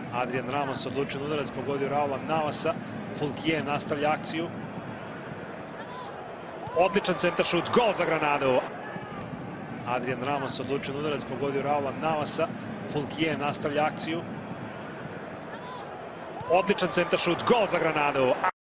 Adrian Ramos odlučen udarac, pogodio Raula Navasa. Fulquier nastavlja akciju. Odličan centaršut, gol za Granadu. Adrian Ramos odlučen udarac, pogodio Raula Navasa. Fulquier nastavlja akciju. Odličan centaršut, gol za Granadu.